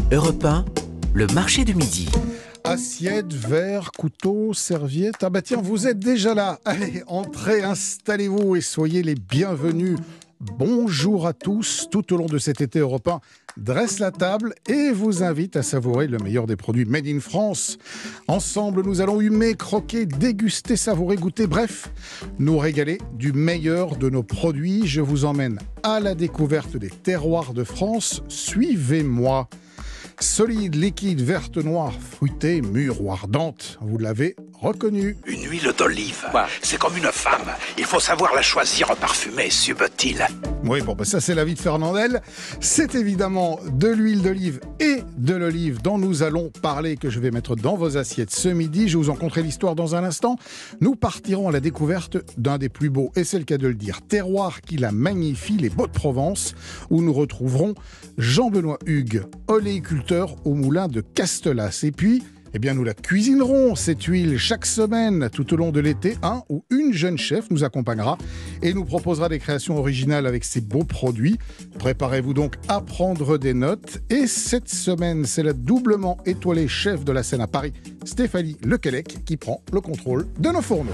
Europe 1, le marché du midi. Assiette, verre, couteau, serviette. Ah bah tiens, vous êtes déjà là. Allez, entrez, installez-vous et soyez les bienvenus. Bonjour à tous. Tout au long de cet été, Europe 1 dresse la table et vous invite à savourer le meilleur des produits made in France. Ensemble, nous allons humer, croquer, déguster, savourer, goûter, bref, nous régaler du meilleur de nos produits. Je vous emmène à la découverte des terroirs de France. Suivez-moi. Solide, liquide, verte, noire, fruitée, mûre ou ardente, vous l'avez reconnu. Une huile d'olive, c'est comme une femme. Il faut savoir la choisir parfumée, subtile. Oui, bon, ça c'est la vie de Fernandel. C'est évidemment de l'huile d'olive et de l'olive dont nous allons parler, que je vais mettre dans vos assiettes ce midi. Je vous en conterai l'histoire dans un instant. Nous partirons à la découverte d'un des plus beaux, et c'est le cas de le dire, terroir qui la magnifie, les Baux-de-Provence, où nous retrouverons Jean-Benoît Hugues, oléiculteur au moulin de Castelas. Et puis, nous la cuisinerons, cette huile, chaque semaine, tout au long de l'été. Un ou une jeune chef nous accompagnera et nous proposera des créations originales avec ces beaux produits. Préparez-vous donc à prendre des notes. Et cette semaine, c'est la doublement étoilée chef de la scène à Paris, Stéphanie Lequelec, qui prend le contrôle de nos fourneaux.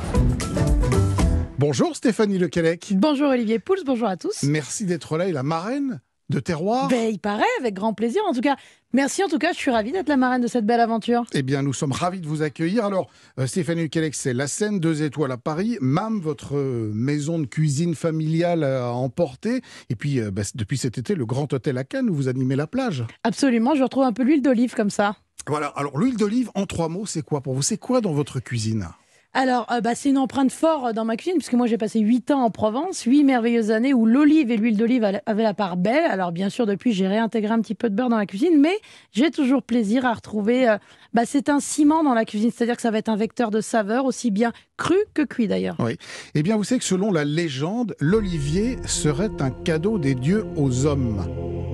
Bonjour Stéphanie Lequelec. Bonjour Olivier Pouls, bonjour à tous. Merci d'être là et la marraine de terroir. Il paraît, avec grand plaisir. En tout cas, merci. En tout cas, je suis ravie d'être la marraine de cette belle aventure. Nous sommes ravis de vous accueillir. Alors, Stéphanie Lequelec, c'est la Seine, 2 étoiles à Paris. MAM, votre maison de cuisine familiale à emporter. Et puis, depuis cet été, le Grand Hôtel à Cannes, où vous animez la plage. Absolument, je retrouve un peu l'huile d'olive comme ça. Voilà, alors l'huile d'olive, en 3 mots, c'est quoi pour vous? C'est quoi dans votre cuisine? Alors, c'est une empreinte forte dans ma cuisine, puisque moi j'ai passé 8 ans en Provence, 8 merveilleuses années où l'olive et l'huile d'olive avaient la part belle. Alors bien sûr, depuis, j'ai réintégré un petit peu de beurre dans la cuisine, mais j'ai toujours plaisir à retrouver... c'est un ciment dans la cuisine, c'est-à-dire que ça va être un vecteur de saveur, aussi bien cru que cuit d'ailleurs. Oui. Vous savez que selon la légende, l'olivier serait un cadeau des dieux aux hommes.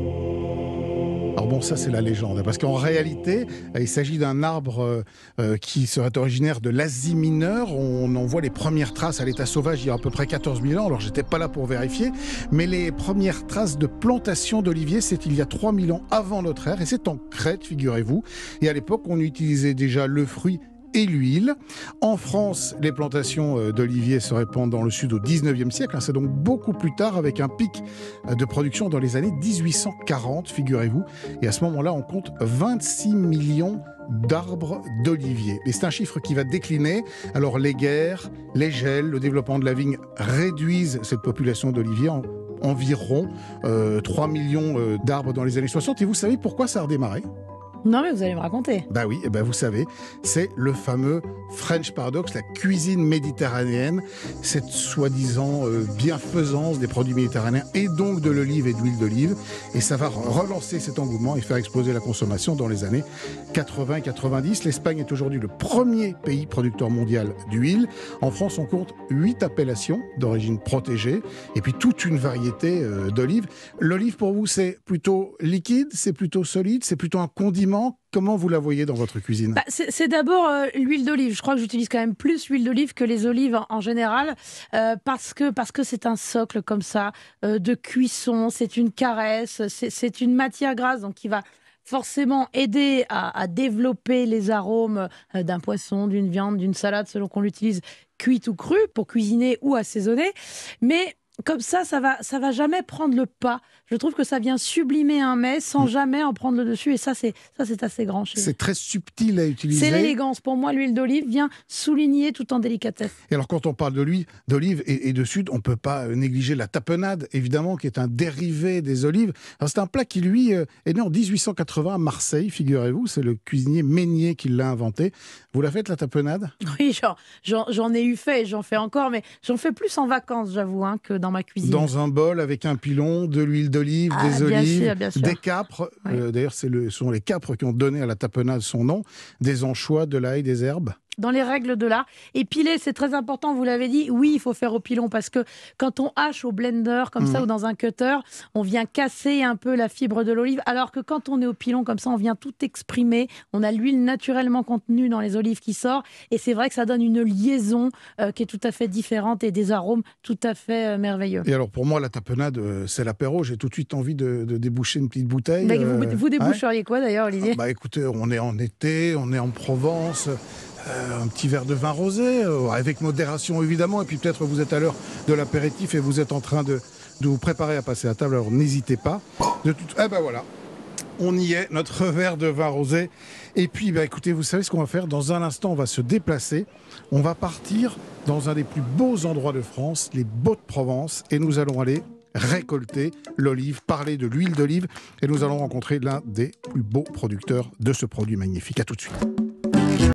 Alors bon, ça c'est la légende, parce qu'en réalité, il s'agit d'un arbre qui serait originaire de l'Asie mineure. On en voit les premières traces à l'état sauvage il y a à peu près 14 000 ans, alors j'étais pas là pour vérifier, mais les premières traces de plantation d'olivier, c'est il y a 3 000 ans avant notre ère, et c'est en Crète, figurez-vous. Et à l'époque, on utilisait déjà le fruit et l'huile. En France, les plantations d'oliviers se répandent dans le sud au 19e siècle. C'est donc beaucoup plus tard, avec un pic de production dans les années 1840, figurez-vous. Et à ce moment-là, on compte 26 millions d'arbres d'oliviers. Et c'est un chiffre qui va décliner. Alors les guerres, les gels, le développement de la vigne réduisent cette population d'oliviers en environ 3 millions d'arbres dans les années 60. Et vous savez pourquoi ça a redémarré ? Non, mais vous allez me raconter. Oui, vous savez, c'est le fameux French Paradox, la cuisine méditerranéenne, cette soi-disant bienfaisance des produits méditerranéens et donc de l'olive et de l'huile d'olive. Et ça va relancer cet engouement et faire exploser la consommation dans les années 80-90. L'Espagne est aujourd'hui le premier pays producteur mondial d'huile. En France, on compte 8 appellations d'origine protégée et puis toute une variété d'olives. L'olive, pour vous, c'est plutôt liquide, c'est plutôt solide, c'est plutôt un condiment. Comment vous la voyez dans votre cuisine ? C'est d'abord l'huile d'olive. Je crois que j'utilise quand même plus l'huile d'olive que les olives en général, parce que c'est un socle comme ça de cuisson, c'est une caresse, c'est une matière grasse donc qui va forcément aider à développer les arômes d'un poisson, d'une viande, d'une salade, selon qu'on l'utilise cuite ou crue pour cuisiner ou assaisonner. Mais comme ça va jamais prendre le pas. Je trouve que ça vient sublimer un mets sans jamais en prendre le dessus. Et ça, c'est assez grand chez nous. C'est très subtil à utiliser. C'est l'élégance. Pour moi, l'huile d'olive vient souligner tout en délicatesse. Et alors, quand on parle d'olive et de sud, on ne peut pas négliger la tapenade, évidemment, qui est un dérivé des olives. Alors, c'est un plat qui, lui, est né en 1880 à Marseille, figurez-vous. C'est le cuisinier Meunier qui l'a inventé. Vous la faites, la tapenade ? Oui, j'en ai eu fait et j'en fais encore, mais j'en fais plus en vacances, j'avoue, que dans ma cuisine. Dans un bol avec un pilon, de l'huile d'olive, des olives, bien sûr. des capres. Oui. D'ailleurs, ce sont les capres qui ont donné à la tapenade son nom. Des anchois, de l'ail, des herbes. dans les règles de l'art. Et piler, c'est très important, vous l'avez dit. Oui, il faut faire au pilon parce que quand on hache au blender comme ça ou dans un cutter, on vient casser un peu la fibre de l'olive. Alors que quand on est au pilon comme ça, on vient tout exprimer. On a l'huile naturellement contenue dans les olives qui sort. Et c'est vrai que ça donne une liaison qui est tout à fait différente et des arômes tout à fait merveilleux. Et alors pour moi, la tapenade, c'est l'apéro. J'ai tout de suite envie de déboucher une petite bouteille. Mais vous déboucheriez quoi d'ailleurs, Olivier ? Écoutez, on est en été, on est en Provence. Un petit verre de vin rosé, avec modération évidemment. Et puis peut-être vous êtes à l'heure de l'apéritif et vous êtes en train de vous préparer à passer à table. Alors n'hésitez pas. Voilà. On y est, notre verre de vin rosé. Et puis, écoutez, vous savez ce qu'on va faire ? Dans un instant, on va se déplacer. On va partir dans un des plus beaux endroits de France, les Baux-de-Provence. Et nous allons aller récolter l'olive, parler de l'huile d'olive. Et nous allons rencontrer l'un des plus beaux producteurs de ce produit magnifique. À tout de suite.